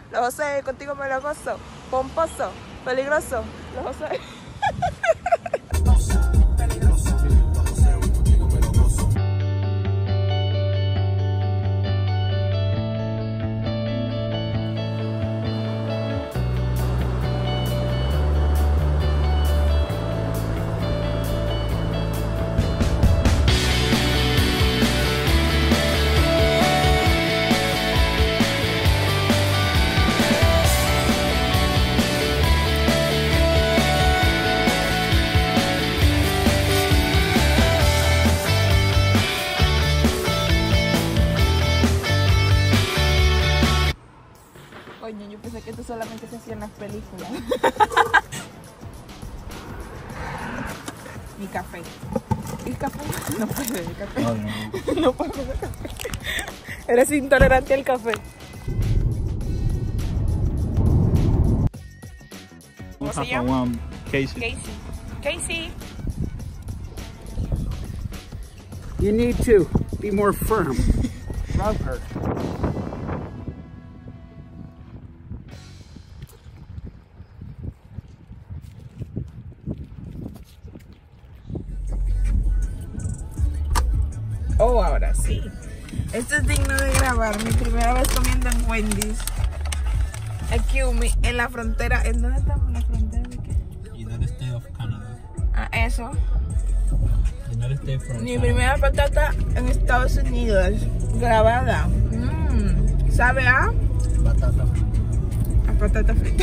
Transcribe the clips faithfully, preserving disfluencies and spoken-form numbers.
Los José, contigo me lo gozo. Pomposo, peligroso. Los José. Coño, yo pensé que esto solamente se hacía en las películas. Mi café. ¿El café? No puede el café. No, no. No puedo el café. Eres intolerante al café. ¿Cómo se llama? Casey. Casey. Casey. You need to be more firm. Rub her. Oh, ahora sí. Esto es digno de grabar. Mi primera vez comiendo en Wendy's. Aquí en la frontera. ¿En dónde estamos? ¿En la frontera de qué? United States of Canada. Ah, eso. United States from Mi Canada. primera patata en Estados Unidos. Grabada. Mmm. ¿Sabe a? Batata. A patata frita.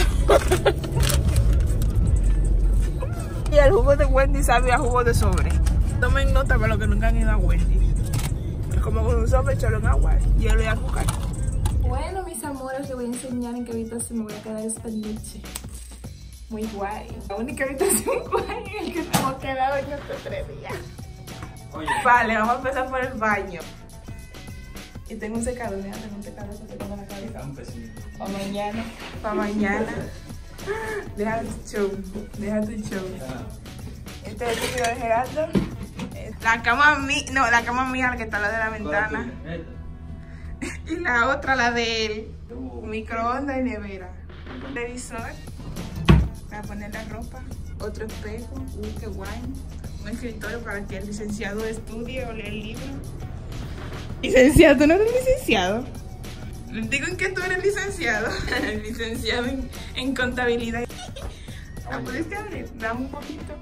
Y el jugo de Wendy's sabe a jugo de sobre. Tomen nota para los que nunca han ido a Wendy's. Es como con un sobre echarlo en agua, hielo y azúcar. Bueno, mis amores, les voy a enseñar en qué habitación me voy a quedar esta noche. Muy guay. La única habitación guay en la que nos hemos quedado en estos tres días. Oye. Vale, vamos a empezar por el baño. Y tengo un secador, mira, tengo un secador que se toma la cabeza. Para mañana, para mañana. Deja tu show, deja tu show. Este es el tuyo de Gerardo. La cama mía, no, la cama mía, la que está la de la ventana. Y la otra, la de él. Microondas y nevera. Televisor. Para poner la ropa. Otro espejo. Uy, qué guay. Un escritorio para que el licenciado estudie o lea el libro. Licenciado, ¿tú no eres licenciado? Digo en que tú eres licenciado. Licenciado en, en contabilidad. ¿La pudiste abrir? Dame un poquito.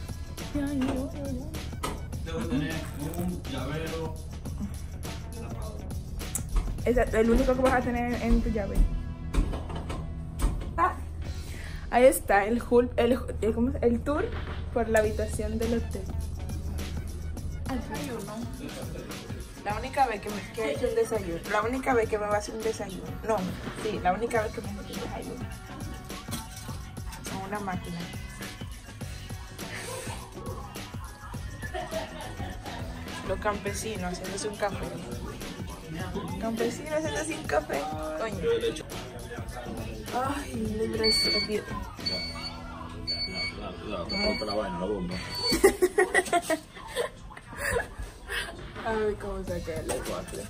Debo tener un llavero. Exacto, el único que vas a tener en tu llave. Ah, ahí está el, el, el, ¿cómo es? El tour por la habitación del hotel. Desayuno. La única vez que, me, que he hecho un desayuno. La única vez que me va a hacer un desayuno. No, sí, la única vez que me he hecho un desayuno. Con una máquina. Los campesinos haciéndose un café. Campesinos haciéndose un café. Coño. Ay, libre de piedra. La vaina, la bomba. Ay, cómo saqué el waffle.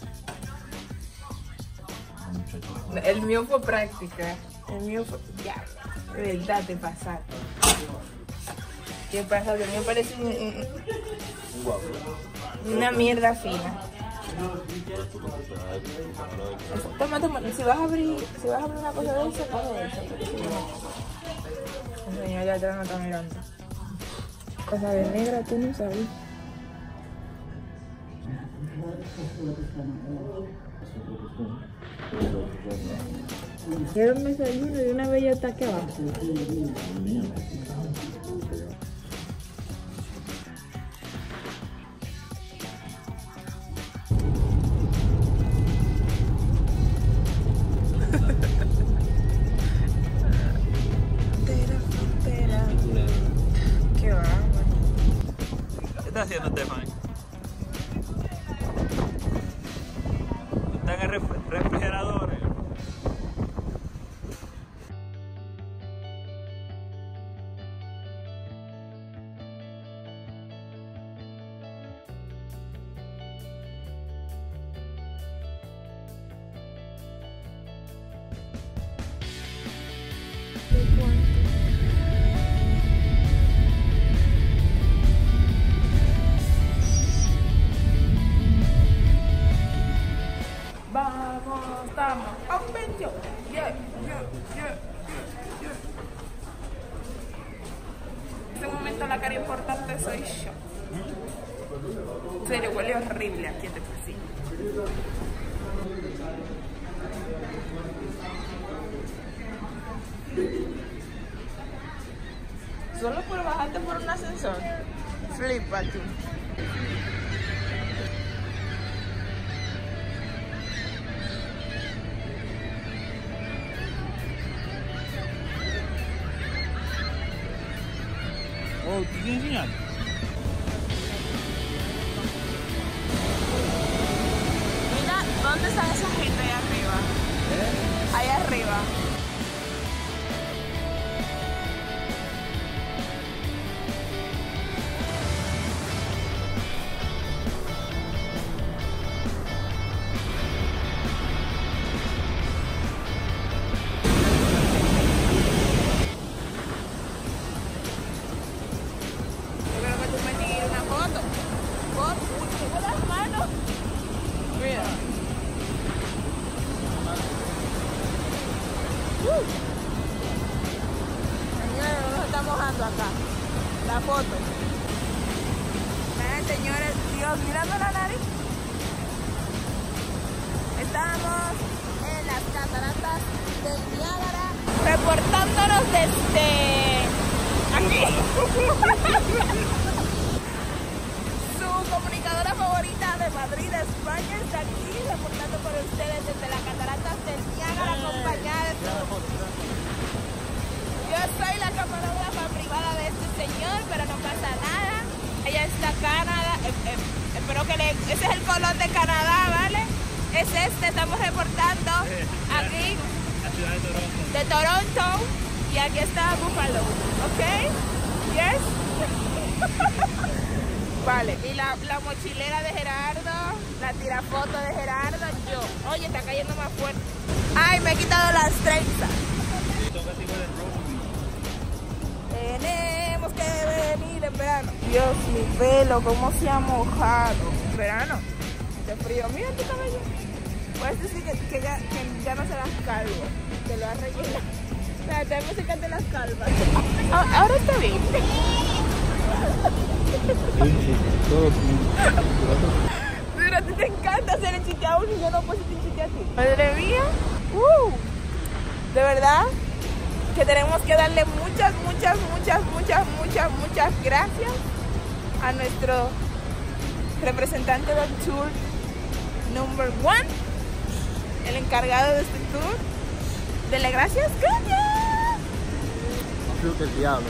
El mío fue práctica. El mío fue. Ya, de verdad te pasaste. ¿Qué pasa? El mío parece un, un, una mierda fina. Toma, toma. Si vas a abrir, si vas a abrir una cosa de eso, coge eso. El señor de atrás no está mirando. Cosa de negra, tú no sabes. Quiero un desayuno y una bella está aquí abajo. Qué bárbaro. ¿Qué estás haciendo, Stephanie? Está en el ref- refrigerador. Vamos, aumento. Yeah, yeah, yeah, yeah. En este momento la cara importante soy yo. En serio, huele horrible aquí en el pasillo. Solo por bajarte por un ascensor. Flipa tú. Oh, ¿te quiero enseñar? Mira, ¿dónde está esa gente ahí arriba? ¿Eh? Ahí arriba. Acá, la foto. Miren, señores, Dios, mirando la nariz. Estamos en las cataratas del Niágara, reportándonos desde aquí. Su comunicadora favorita de Madrid, España, está aquí reportando por ustedes desde las cataratas del Niágara, acompañada de su... Yo soy la camarógrafa privada de este señor, pero no pasa nada. Ella está Canadá. Eh, eh, espero que le... Ese es el color de Canadá, ¿vale? Es este, estamos reportando aquí La ciudad de Toronto. de Toronto. Y aquí está Buffalo, ¿ok? ¿Yes? Vale, y la, la mochilera de Gerardo, la tirafoto de Gerardo, yo. Oye, está cayendo más fuerte. Ay, me he quitado las trenzas. Tenemos que venir en verano. Dios, mi pelo, cómo se ha mojado. Verano, de frío. Mira tu cabello. Puedes decir que, que, ya, que ya no serás calvo, que lo has rellenado. O sea, tenemos que secarte las calvas. Ah, ahora está bien. Pero a ti te encanta hacer el chiste a uno y yo no puedo hacer el chiste a ti. Madre mía. Uh, de verdad que tenemos que darle muchas, muchas, muchas, muchas, muchas, muchas gracias a nuestro representante del tour number one, el encargado de este tour. Dele gracias, gracias. Creo que el diablo,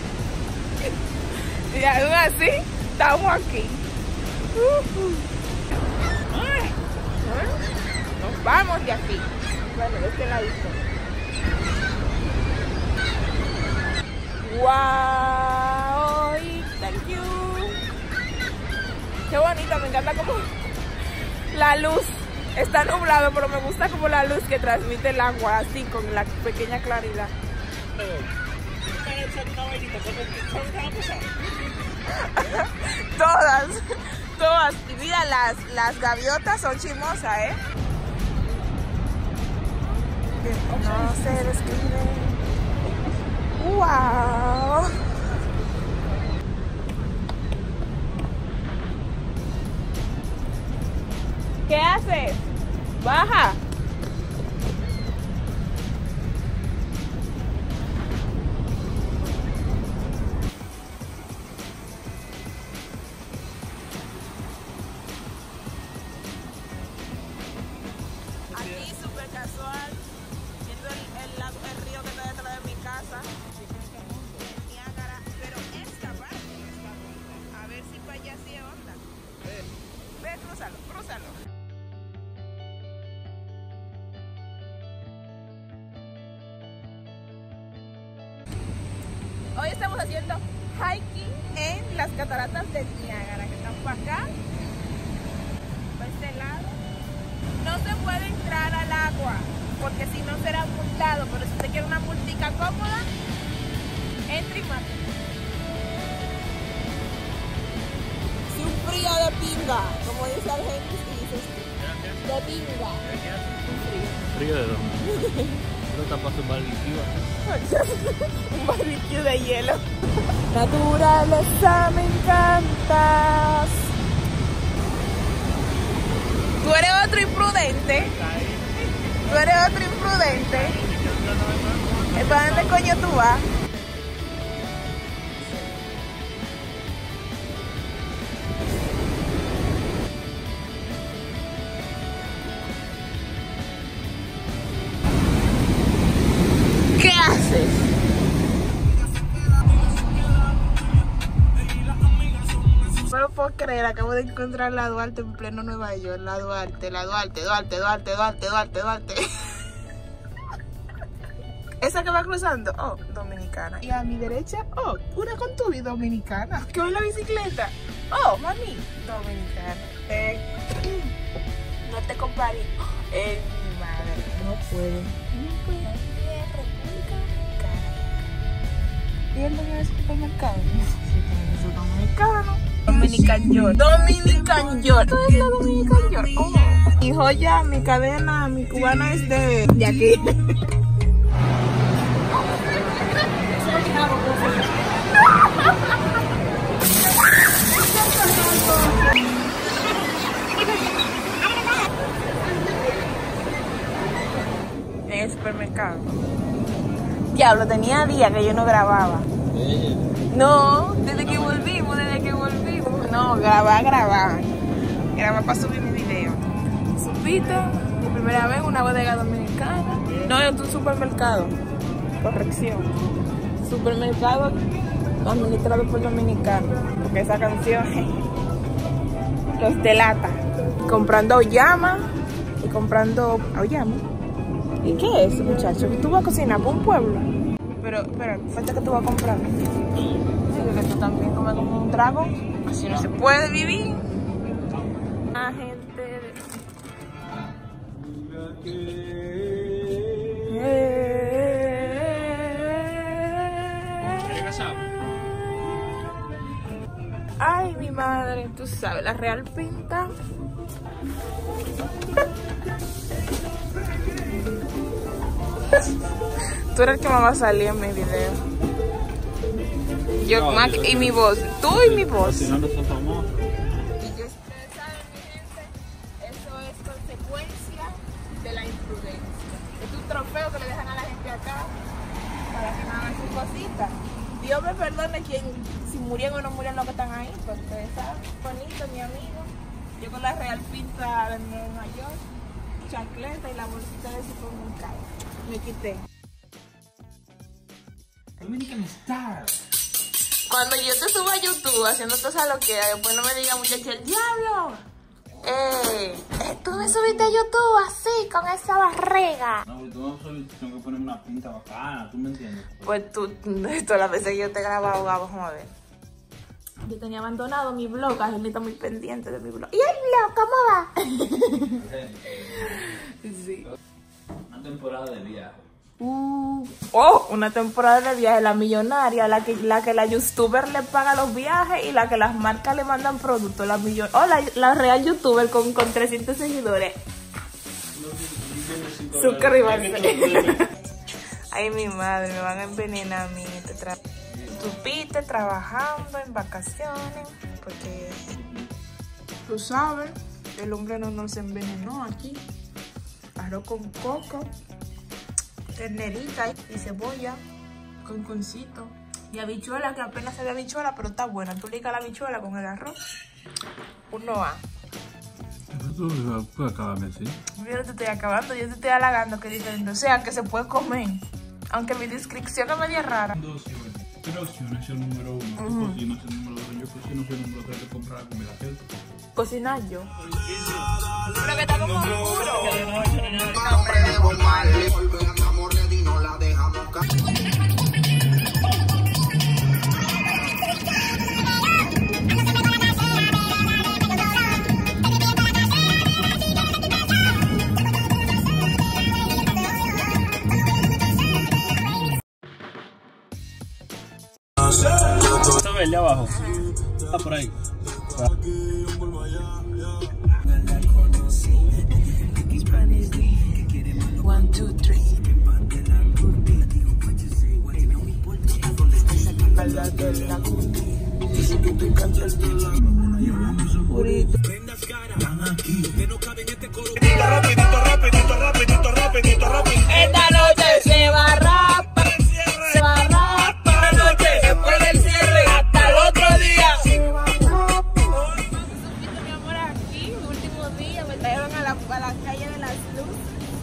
Y aún así, estamos aquí. Uh-huh. Ay, bueno, nos vamos de aquí. Bueno, de este ladito. Wow, thank you. Qué bonito, me encanta como la luz. Está nublado, pero me gusta como la luz que transmite el agua, así con la pequeña claridad. Todas, todas. Y mira, las, las gaviotas son chismosas, ¿eh? No se describe. ¡Wow! ¿Qué haces? Baja. Aquí súper casual, viendo el, el, lago- el río que está detrás de mi casa, el Niágara, pero esta parte no está bonita. A ver si para allá sí es onda. Ve, crúzalo, crúzalo. Hoy estamos haciendo hiking en las cataratas del Niágara, que están para acá, para este lado. No se puede entrar al agua, porque si no será multado, pero si usted quiere una multica cómoda, entre y mate. Si un frío de pinga, como dice el gente, dices tú. De pinga. Un frío. frío de dónde. Pero está para un barbecue. Un barbecue de hielo. Naturaleza, me encantas. Tú eres otro imprudente. Tú eres otro imprudente. ¿Para dónde coño tú vas? ¿Qué haces? No lo puedo creer, acabo de encontrar la Duarte en pleno Nueva York. La Duarte, la Duarte, Duarte, Duarte, Duarte, Duarte, Duarte. Esa que va cruzando, oh, dominicana. Y a mi derecha, oh, una con tubi dominicana. ¿Qué va en la bicicleta? Oh, mami, dominicana. Eh, no te comparé. Eh, mi madre, no puedo. No puedo. ¿Y el dueño del supermercado? Sí, tiene su dominicano. Dominican York. Dominican York. ¿Esto es la Dominican York? Oh. Mi joya, mi cadena, mi cubana es de, de aquí. En el supermercado. Diablo, tenía días que yo no grababa. No, desde que volvimos, desde que volvimos. No, grabar, grabar. Grabar para subir mi video. Supiste, mi primera vez en una bodega dominicana. No, en un supermercado. Corrección. Supermercado administrado por dominicanos. Porque esa canción los delata. Comprando auyama y comprando auyama. ¿Y qué es, muchacho? ¿Tú vas a cocinar para un pueblo? Pero, espera, falta que tú vas a comprar. Sí, que tú también comes como un trago. Así no se puede vivir. La gente de... Ay, mi madre, tú sabes, la Real Pinta. Tú eres el que me va a salir en mi video. Yo, no, Mac, yo, y mi voz. Tú y mi voz. Si no, no son famosos. Ustedes saben, mi gente, eso es consecuencia de la imprudencia. Es un trofeo que le dejan a la gente acá para que no hagan sus cositas. Dios me perdone quien, si murieron o no murieron los que están ahí, porque ustedes saben, bonito, mi amigo. Yo con la Real Pinta de Nueva York, chancleta y la bolsita de supermercado. Me quité. Dominican Star. Cuando yo te suba a YouTube haciendo toda esa loquera, después no me diga muchacho, el diablo. Eh, eh, tú me subiste a YouTube así, con esa barriga. No, tú no subiste, tengo que ponerme una pinta bacana, ¿tú me entiendes? Pues tú, todas las veces que yo te grababa, vamos a ver. Yo tenía abandonado mi blog, Angelita muy pendiente de mi blog. ¿Y el blog cómo va? Sí. Una temporada de viaje. Uh, oh, una temporada de viaje, la millonaria, la que la que la youtuber le paga los viajes y la que las marcas le mandan productos, la millon oh, la, la real youtuber con, con trescientos seguidores. Suscríbanse. Ay, mi madre, me van a envenenar a mí. Te tra Tupiste trabajando en vacaciones, porque tú sabes, el hombre no nos envenenó aquí. Arroz con coco, ternerita y cebolla con concito y habichuela, que apenas se ve habichuela, pero está buena. Tú ligas la habichuela con el arroz, uno a. Tú puedes acabarme, ¿sí? Yo no te estoy acabando, yo te estoy halagando, que diferente. O sea, que se puede comer, aunque mi descripción es media rara. Dos opciones, es el número uno. Uh -huh. Tú cocinas el número dos, yo cocino el número tres de comprar la comida. Cocinar yo. Pero que está como oscuro. ¿Está verde abajo? Está por ahí.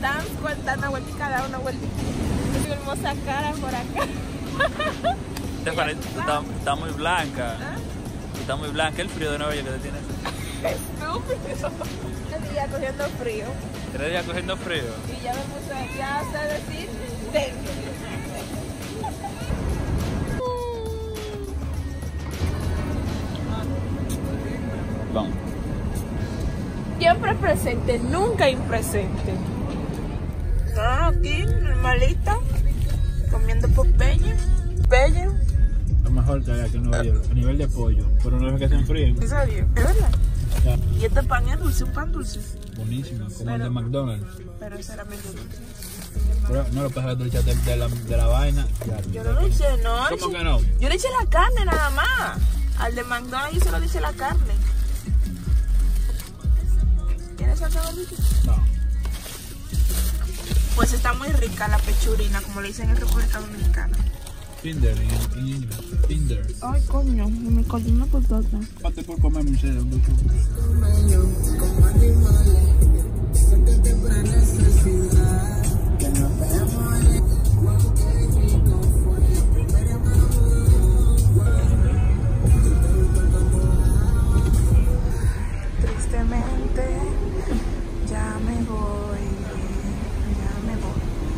damos vuelta, una vuelta y cada una vuelta. Tengo hermosa cara por acá. Está, está muy blanca. ¿Ah? Está muy blanca el frío de Nueva York que te tienes. Estúpido. Tres días cogiendo frío. Tres días cogiendo frío. Y ya me puse, ya sé decir, dentro. Vamos. Siempre presente, nunca impresente. No, aquí, normalita, comiendo Popeye. Popeye. Lo mejor que hay aquí en Nueva York, a nivel de pollo, pero no es que se enfríen. ¿En serio? ¿Es verdad? Ya. Y este pan es dulce, un pan dulce. Buenísimo, como Pero- el de McDonald's. Pero ese era medio dulce. Pero no lo puedes dulce de, de, la, de la vaina. Ya, Yo no le eché, no. ¿Cómo eché- que no? Yo le eché la carne nada más. Al de McDonald's yo solo le eché la carne. ¿Quieres salsa barbecue? No. Pues está muy rica la pechurina, como le dicen en República Dominicana. Tinder en, en inglés. Tinder. Ay, coño, me colé una potota. Pate por comerme un cedo, un dulce. Tristemente, ya me voy, ya me voy.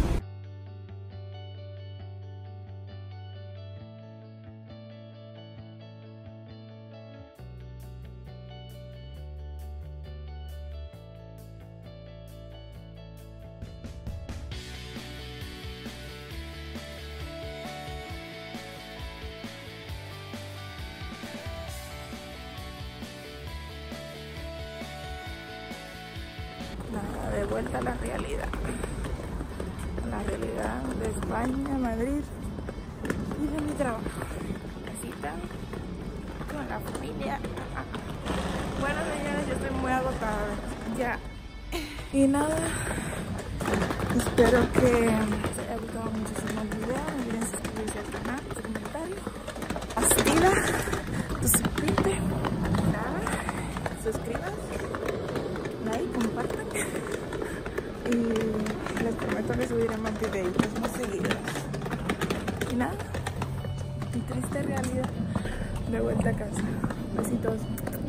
Nada, de vuelta a la realidad. A la realidad de España, Madrid y de mi trabajo. Casita, con la familia. Bueno, señores, yo estoy muy agotada. Ya. Y nada, espero que les haya gustado muchísimo el video. No olviden suscribirse al canal, su comentario. Hostila, tu suscríbete. Nada, suscríbanse. Like, compartan y les prometo que subiré más videitos más seguidos. Y nada, mi triste realidad de vuelta a casa. Besitos.